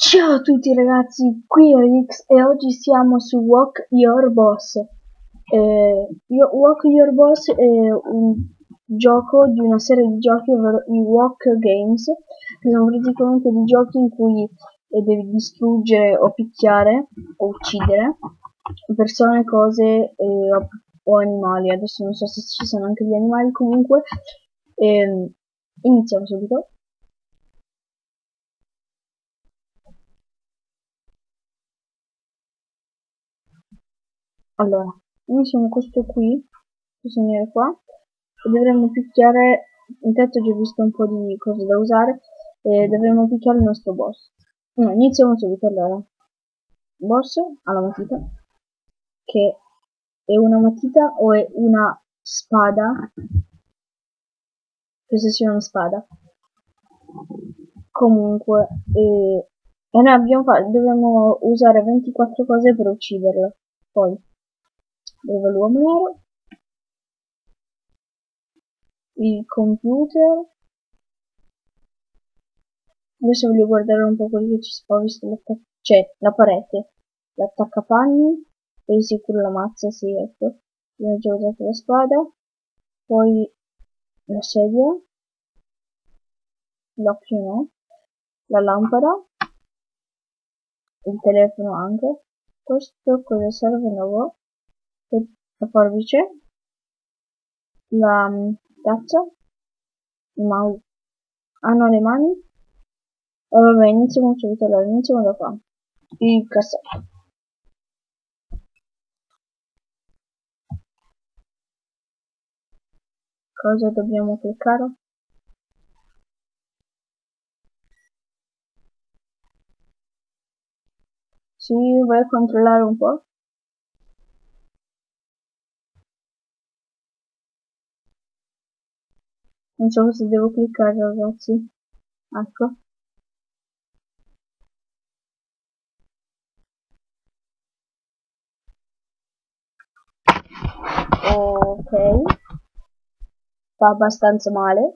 Ciao a tutti ragazzi, qui è X e oggi siamo su Walk Your Boss. Walk Your Boss è un gioco di una serie di giochi, ovvero i Walk Games, che sono praticamente dei giochi in cui devi distruggere o picchiare o uccidere persone, cose o animali. Adesso non so se ci sono anche gli animali, comunque iniziamo subito. Allora, noi siamo questo qui, questo signore qua, e dovremmo picchiare, intanto ho già visto un po' di cose da usare, e dovremmo picchiare il nostro boss. No, iniziamo subito allora. Boss ha la matita, che è una matita o è una spada? Penso sia una spada. Comunque, e noi dovremmo usare 24 cose per ucciderlo. Poi, dove l'uomo nero? Il computer. Adesso voglio guardare un po' quelli che ho visto, cioè la parete, l'attaccapanni, poi di sicuro la mazza, sì, ecco, abbiamo già usato la spada, poi la sedia, l'occhio no, la lampada, il telefono anche, questo cosa serve? No, la forbice, la tazza, il mouse, ah no, le mani, e vabbè, iniziamo subito, allora, iniziamo da qua, il cassetto. Cosa dobbiamo cliccare? Sì, vai a controllare un po'. Non so se devo cliccare ragazzi. Ecco. Ok. Fa abbastanza male.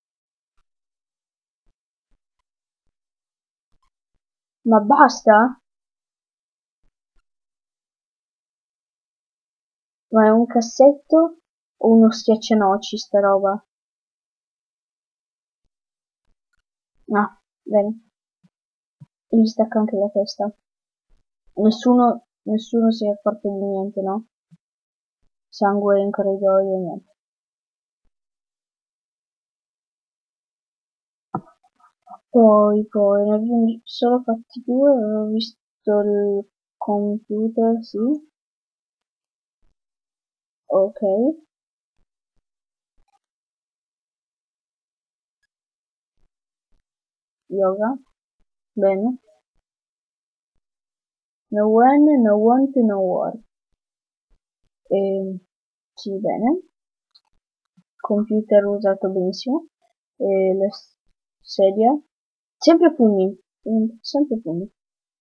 Ma basta? Ma è un cassetto o uno schiaccianoci sta roba? Ah, bene. E gli stacca anche la testa. Nessuno si è accorto di niente, no? Sangue in corridoio, niente. Poi, ne abbiamo solo fatti due, avevo visto il computer, sì. Ok. Yoga. Bene. No when, no want, no war. Sì, bene. Computer usato benissimo. La sedia. Sempre pugni. Sempre pugni.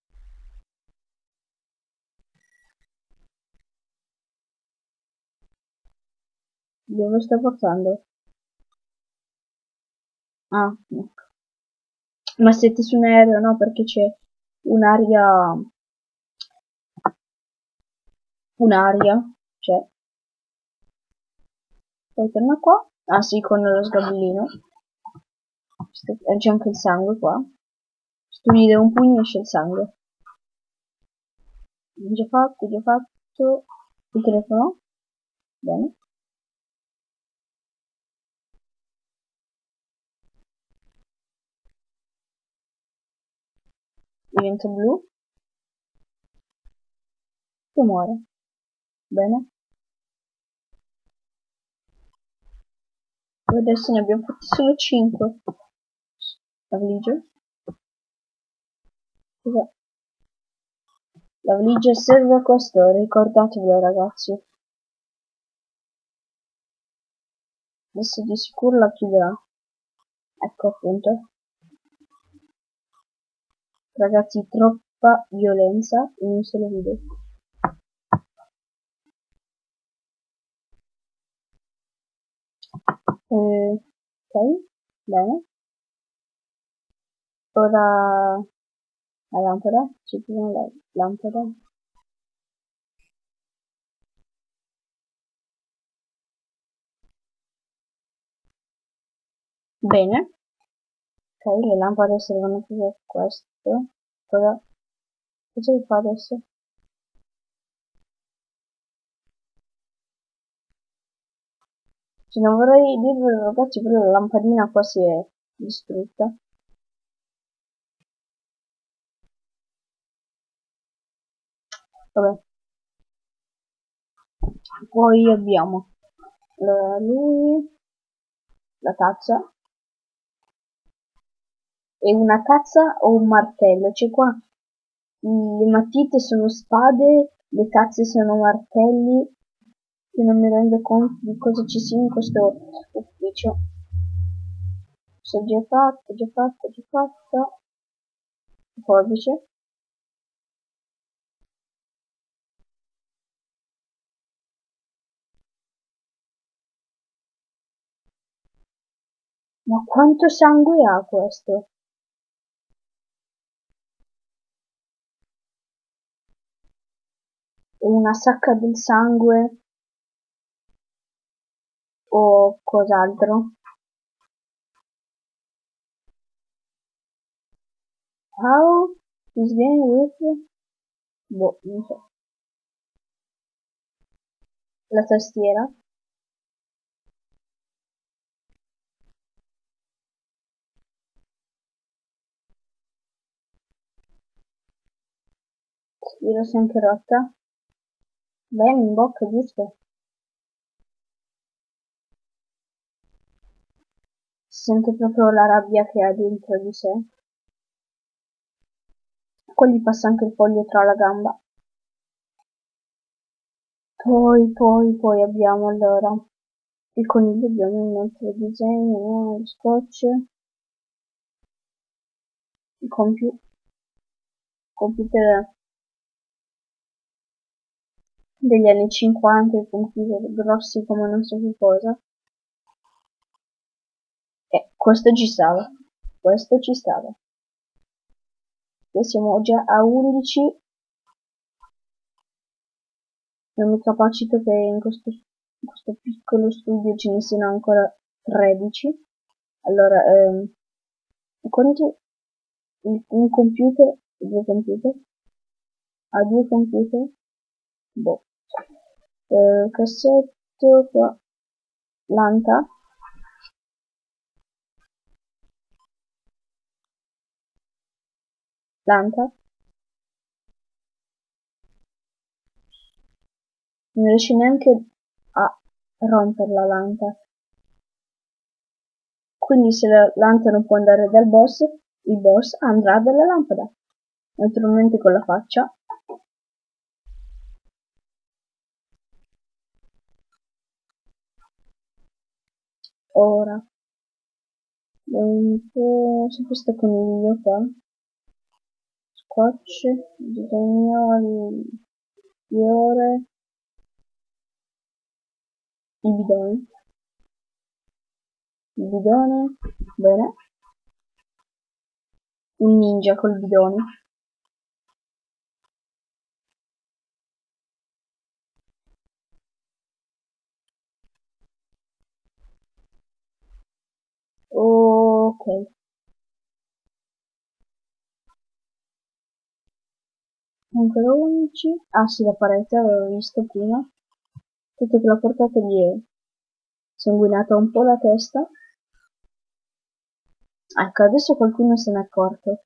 Dove sto portando? Ah, ecco. Ma siete su un aereo, no? Perché c'è un'aria. Un'aria. Cioè. Poi torna qua. Ah sì, con lo sgabellino. C'è anche il sangue qua. Se tu gli dai un pugno esce il sangue. Già fatto, già fatto. Il telefono. Bene. Diventa blu. E muore. Bene. E adesso ne abbiamo fatti solo 5. La valigia. Cos'è? La valigia serve a questo, ricordatevelo ragazzi. Adesso di sicuro la chiuderà. Ecco appunto. Ragazzi, troppa violenza in un solo video. Ok, bene. Ora La lampada? Ci sono la lampada. Bene. Ok, le lampade servono più per questo. Cosa si fa adesso? Cioè, non vorrei dirvelo ragazzi, però la lampadina qua si è distrutta. Vabbè. Poi abbiamo lui, la tazza, e una tazza o un martello. Cioè qua le matite sono spade, le tazze sono martelli, che non mi rendo conto di cosa ci sia in questo ufficio. Si è già fatto, già fatto, già fatto. Forbice. Ma quanto sangue ha questo? È una sacca del sangue o cos'altro? How is game with? Boh, non so. La tastiera. Tastiera si è anche rotta. Bene, in bocca, giusto? Si sente proprio la rabbia che ha dentro di sé. Qua gli passa anche il foglio tra la gamba. Poi abbiamo allora il coniglio, abbiamo un altro disegno, no? Lo scotch, il computer degli anni 50, i computer grossi come non so che cosa. Questo ci stava. Questo ci stava. E siamo già a 11. Non mi capacito che in questo piccolo studio ce ne siano ancora 13. Allora, quanti? Un computer? Due computer? Ha due computer? Boh. Cassetto qua. Lanta. Lanta. Non riesce neanche a rompere la lanta. Quindi se la lanta non può andare dal boss, il boss andrà dalla lampada. Naturalmente con la faccia. Ora. Un po' su questo coniglio qua. Scotch, disegno, il fiore, il bidone. Il bidone, bene. Un ninja col bidone. Ok. Ancora 11. Ah sì, la parete avevo visto prima. Tutto che la portata gli è sanguinata un po' la testa. Ecco, adesso qualcuno se n'è accorto.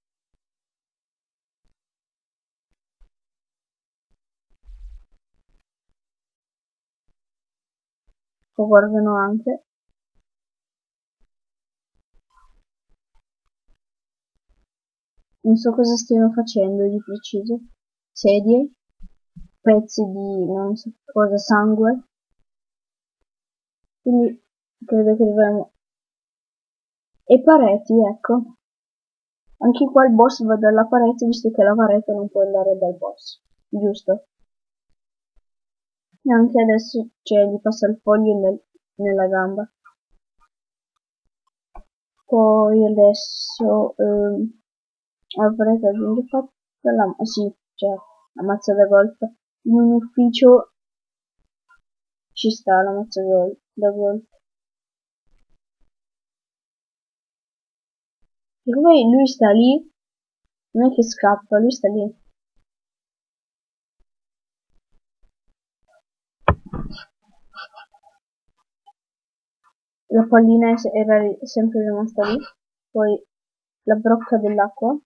Poi guardano anche. Non so cosa stiano facendo di preciso. Sedie, pezzi di non so cosa, sangue. Quindi credo che dovremmo... E pareti, ecco. Anche qua il boss va dalla parete, visto che la parete non può andare dal boss. Giusto? E anche adesso, cioè, gli passa il foglio nella gamba. Poi adesso... Avrete già fatto sì, cioè, la mazza da golf. In un ufficio ci sta la mazza da golf. E come lui sta lì, non è che scappa, lui sta lì. La pallina era sempre rimasta lì. Poi la brocca dell'acqua.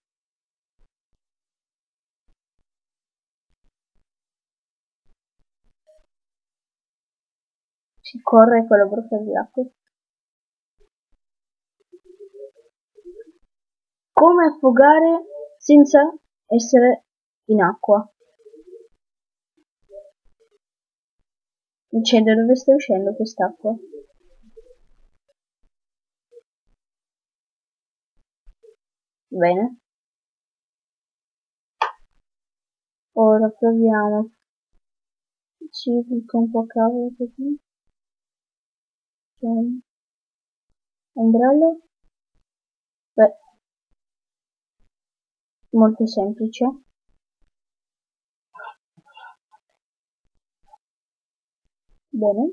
Si corre con la brocca dell'acqua. Come affogare senza essere in acqua. Dice da dove sta uscendo quest'acqua? Bene. Ora proviamo. Ci clicca un po' cavolo così. Ombrello. Beh. Molto semplice. Bene.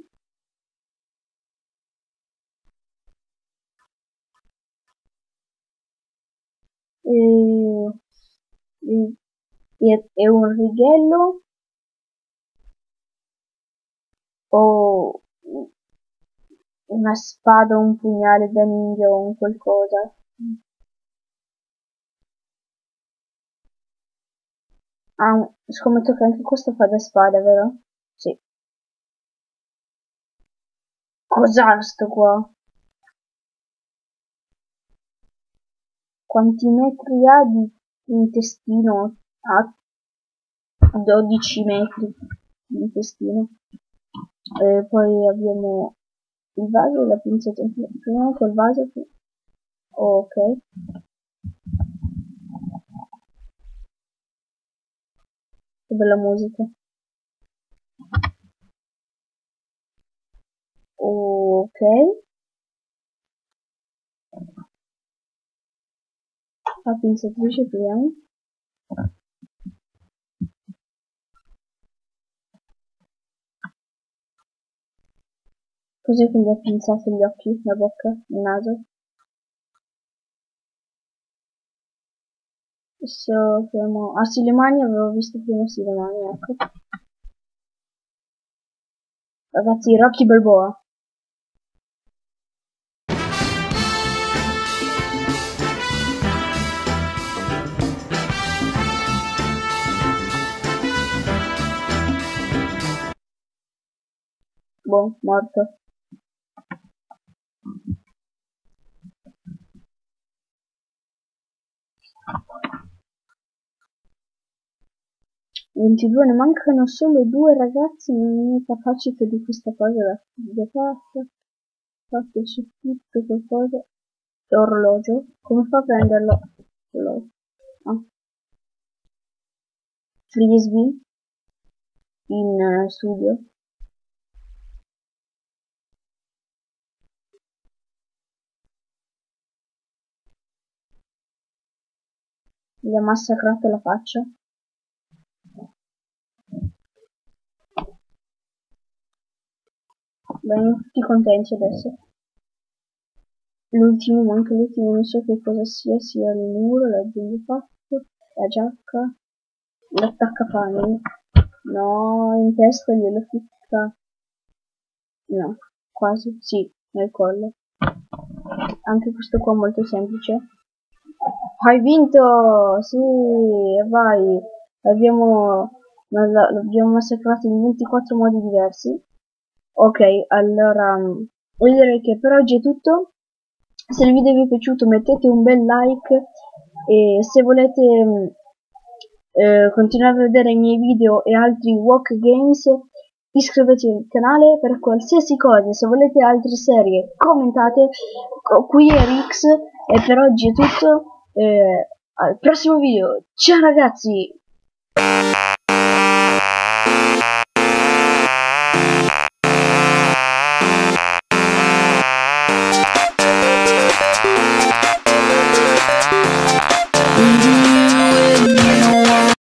È un righello o una spada, un pugnale da ninja o un qualcosa. Ah, scommetto che anche questo fa da spada, vero? Sì. Cos'ha sto qua? Quanti metri ha di intestino? Ha 12 metri di intestino. Poi abbiamo il vaso e la pinzetta. Proviamo col vaso. Ok. Che bella musica. Ok. La pinzatrice proviamo. Cos'è che gli ha pinzato gli occhi, la bocca, il naso? Adesso proviamo. Ah sì, le mani, avevo visto prima sì le mani, ecco. Ragazzi, Rocky Balboa. Boh, morto. "22, ne mancano solo 2 ragazzi, non mi capacito di questa cosa da fatta. Fatto su tutto qualcosa. L'orologio? Come fa a prenderlo? Ah. Frisbee in studio. Gli ha massacrato la faccia. Bene, tutti contenti adesso. L'ultimo, manca l'ultimo, non so che cosa sia il muro, l'aggiungo fatto, la giacca, l'attaccapanni. No, in testa glielo ficca. No, quasi, sì, nel collo. Anche questo qua è molto semplice. Hai vinto! Sì, vai. L'abbiamo massacrato in 24 modi diversi. Ok, allora io direi che per oggi è tutto. Se il video vi è piaciuto mettete un bel like e se volete continuare a vedere i miei video e altri walk games iscrivetevi al canale per qualsiasi cosa. Se volete altre serie commentate. Qui è Rix e per oggi è tutto. Al prossimo video. Ciao ragazzi.